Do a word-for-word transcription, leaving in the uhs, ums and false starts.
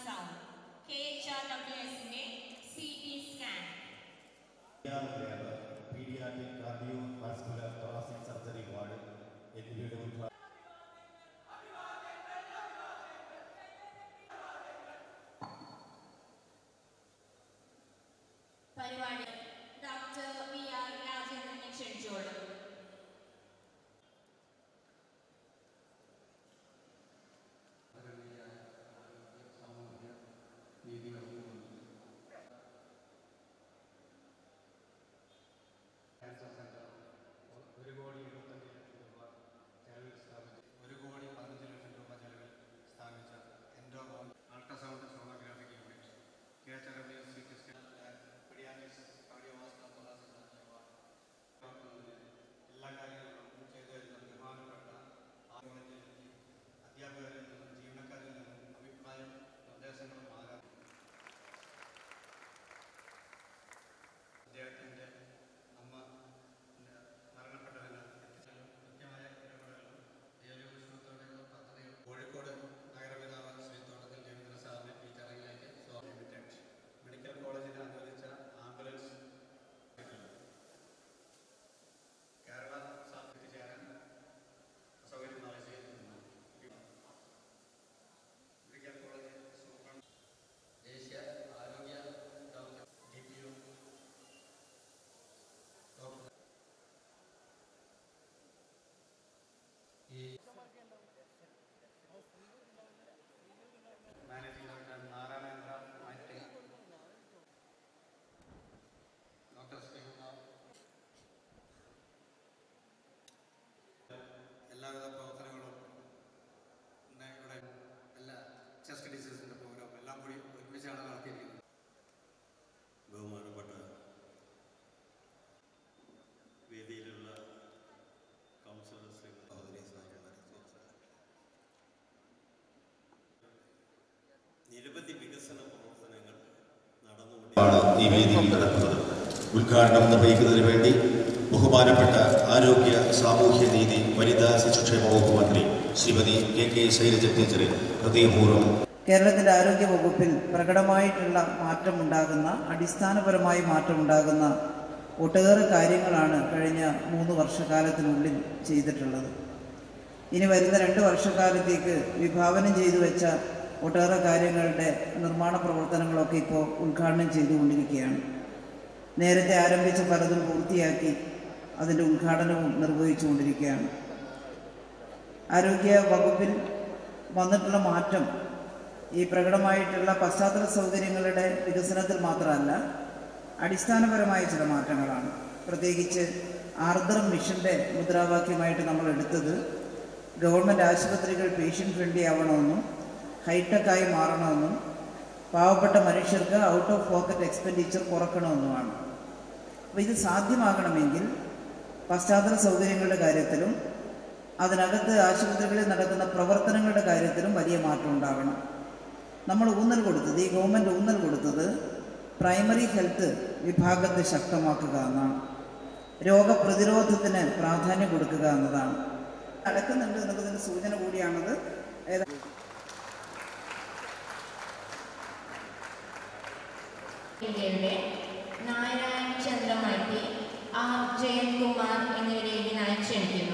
ultrasound, K H R W S in a C T scan. Pediatric cardiovascular thoracic surgery ward എന്നിവയുടെ ഉദ്ഘാടനം പരിപാടി doctor V R രാജേന്ദ്രനെ ക്ഷണിച്ചോളും. ഒരു കോടി എഴുപത്തഞ്ച് ലക്ഷം രൂപ ചെലവിൽ സ്ഥാപിച്ചു ഒരു കോടി പതിനഞ്ച് ലക്ഷം രൂപ ചെലവിൽ സ്ഥാപിച്ച എൻഡോകോൺ ultrasound sonographic unit K H R W S C T scan paediatrics cardiovascular thoracic surgery ward എല്ലാ കാര്യങ്ങളും ചെയ്തു വരുന്ന ബഹുമാനപ്പെട്ട കോളേജിലെത്തി അധ്യാപകരിൽ നിന്നും ജീവനക്കാരിൽ നിന്നും അഭിപ്രായം നിർദ്ദേശങ്ങളും ആകാം. അദ്ദേഹത്തിൻ്റെ അമ്മ മരണപ്പെട്ടതിനാൽ കൃത്യമായ ഇടപെടലുകളും ദൈവവിഷ്ണുത്തോടെയുള്ള പദ്ധതികൾ കോഴിക്കോട് നഗരപിതാവ് ശ്രീ തോട്ടത്തിൽ രവീന്ദ്ര സാറിനെ ഈ ചടങ്ങിലേക്ക് സ്വാഗതം. മെഡിക്കൽ കോളേജിന് അനുവദിച്ച ആംബുലൻസ് കേരള സാധ്യത ചേരാൻ അസൗകര്യമായി ചെയ്യുന്നു. മെഡിക്കൽ കോളേജ് സൂപ്രണ്ട് ദേശീയ ആരോഗ്യ ദൗത്യം ഡി പി ഒ ഡോക്ടർ ഈ managing director Narayanendra Maithri, doctor Sreekumar, എല്ലാവിധ പ്രവർത്തനങ്ങളും ഇവിടെ എല്ലാ ചെസ്റ്റ് ഡിസീസിൻ്റെ പ്രോഗ്രാം എല്ലാം കൂടി ഒരുമിച്ചാണ് നടത്തിയിരിക്കുന്നത്. ബഹുമാനപ്പെട്ട വേദിയിലുള്ള കൗൺസിലർ സഹോദരി നിരവധി വികസന പ്രവർത്തനങ്ങൾ നടന്നുകൊണ്ടിരിക്കുകയാണ് ഈ വേദിയിൽ നടക്കുന്നത്. ഉദ്ഘാടനം നിർവഹിക്കുന്നതിന് വേണ്ടി ബഹുമാനപ്പെട്ട ആരോഗ്യ സാമൂഹ്യ നീതി വനിതാ ശിശുക്ഷേമ വകുപ്പ് മന്ത്രി ശ്രീമതി കെ കെ ശൈലജ ടീച്ചറെ ഹൃദയപൂർവ്വം. കേരളത്തിൻ്റെ ആരോഗ്യ വകുപ്പിൽ പ്രകടമായിട്ടുള്ള മാറ്റമുണ്ടാകുന്ന അടിസ്ഥാനപരമായി മാറ്റമുണ്ടാകുന്ന ഒട്ടേറെ കാര്യങ്ങളാണ് കഴിഞ്ഞ മൂന്ന് വർഷക്കാലത്തിനുള്ളിൽ ചെയ്തിട്ടുള്ളത്. ഇനി വരുന്ന രണ്ട് വർഷക്കാലത്തേക്ക് വിഭാവനം ചെയ്തു വെച്ച ഒട്ടേറെ കാര്യങ്ങളുടെ നിർമ്മാണ പ്രവർത്തനങ്ങളൊക്കെ ഇപ്പോൾ ഉദ്ഘാടനം ചെയ്തുകൊണ്ടിരിക്കുകയാണ്. നേരത്തെ ആരംഭിച്ച പലതും പൂർത്തിയാക്കി അതിൻ്റെ ഉദ്ഘാടനവും നിർവഹിച്ചുകൊണ്ടിരിക്കുകയാണ്. ആരോഗ്യ വകുപ്പിൽ വന്നിട്ടുള്ള മാറ്റം ഈ പ്രകടമായിട്ടുള്ള പശ്ചാത്തല സൗകര്യങ്ങളുടെ വികസനത്തിൽ മാത്രമല്ല, അടിസ്ഥാനപരമായ ചില മാറ്റങ്ങളാണ്. പ്രത്യേകിച്ച് ആർദ്രം മിഷൻ്റെ മുദ്രാവാക്യമായിട്ട് നമ്മൾ എടുത്തത് ഗവൺമെൻറ് ആശുപത്രികൾ പേഷ്യൻ്റ് ഫ്രണ്ട്ലി ആവണമെന്നും ഹൈടെക്കായി മാറണമെന്നും പാവപ്പെട്ട മനുഷ്യർക്ക് ഔട്ട് ഓഫ് പോക്കറ്റ് എക്സ്പെൻഡിച്ചർ കുറക്കണമെന്നുമാണ്. അപ്പോൾ ഇത് സാധ്യമാകണമെങ്കിൽ പശ്ചാത്തല സൗകര്യങ്ങളുടെ കാര്യത്തിലും അതിനകത്ത് ആശുപത്രികളിൽ നടക്കുന്ന പ്രവർത്തനങ്ങളുടെ കാര്യത്തിലും വലിയ മാറ്റം ഉണ്ടാകണം. നമ്മൾ ഊന്നൽ കൊടുത്തത്, ഈ ഗവൺമെൻറ് ഊന്നൽ കൊടുത്തത് പ്രൈമറി ഹെൽത്ത് വിഭാഗത്തെ ശക്തമാക്കുക എന്നാണ്, രോഗപ്രതിരോധത്തിന് പ്രാധാന്യം കൊടുക്കുക എന്നതാണ്. നടക്കുന്നുണ്ട് എന്നുള്ളതിൻ്റെ സൂചന കൂടിയാണത്. ഇന്ത്യയുടെ നാരായണ ചന്ദ്രമൈത്തി, ആർ ജയന്ത് കുമാർ എന്നിവരെ ഇതിനായി ക്ഷണിക്കുന്നു.